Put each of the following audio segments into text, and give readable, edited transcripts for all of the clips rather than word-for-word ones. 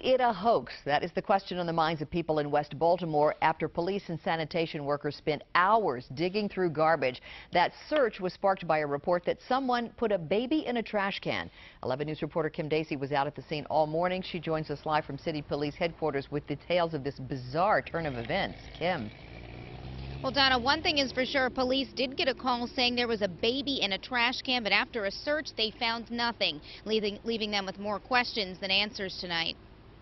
it a hoax? That is the question on the minds of people in West Baltimore after police and sanitation workers spent hours digging through garbage. That search was sparked by a report that someone put a baby in a trash can. 11 News reporter Kim Dacey was out at the scene all morning. She joins us live from City Police headquarters with details of this bizarre turn of events. Kim. Well, Donna, one thing is for sure, police did get a call saying there was a baby in a trash can, but after a search, they found nothing, leaving them with more questions than answers tonight.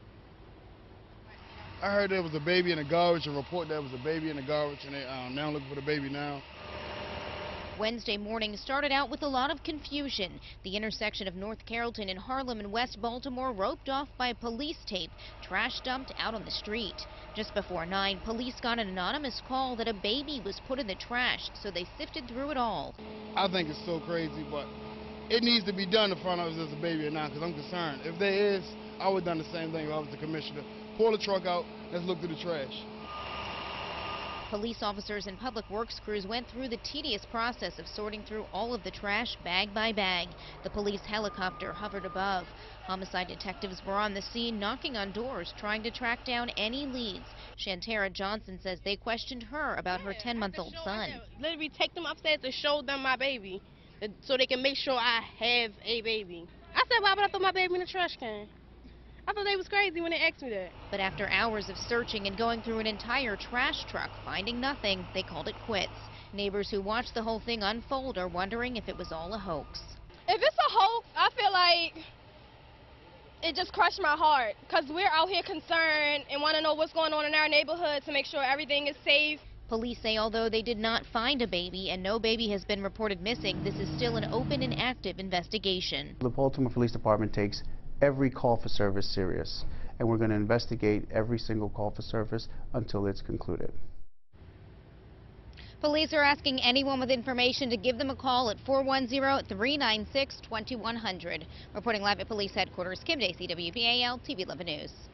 I heard there was a baby in the garbage, a report there was a baby in the garbage, and they now looking for the baby now. Wednesday morning started out with a lot of confusion. The intersection of North Carrollton and Harlem in West Baltimore roped off by police tape, trash dumped out on the street. Just before 9, police got an anonymous call that a baby was put in the trash, so they sifted through it all. I think it's so crazy, but it needs to be done to find out if there's a baby or not, because I'm concerned. If there is, I would have done the same thing if I was the commissioner. Pull the truck out, let's look through the trash. Police officers and public works crews went through the tedious process of sorting through all of the trash bag by bag. The police helicopter hovered above. Homicide detectives were on the scene knocking on doors, trying to track down any leads. Shantara Johnson says they questioned her about her 10-month-old son. Literally take them upstairs to show them my baby so they can make sure I have a baby. I said, why would I throw my baby in the trash can? I thought they was crazy when they asked me that. But after hours of searching and going through an entire trash truck, finding nothing, they called it quits. Neighbors who watched the whole thing unfold are wondering if it was all a hoax. If it's a hoax, I feel like it just crushed my heart, because we're out here concerned and want to know what's going on in our neighborhood to make sure everything is safe. Police say although they did not find a baby and no baby has been reported missing, this is still an open and active investigation. The Baltimore Police Department takes every call for service serious, and we're going to investigate every single call for service until it's concluded. Police are asking anyone with information to give them a call at 410-396-2100. Reporting live at police headquarters, Kim Dacey, WBAL-TV 11 News.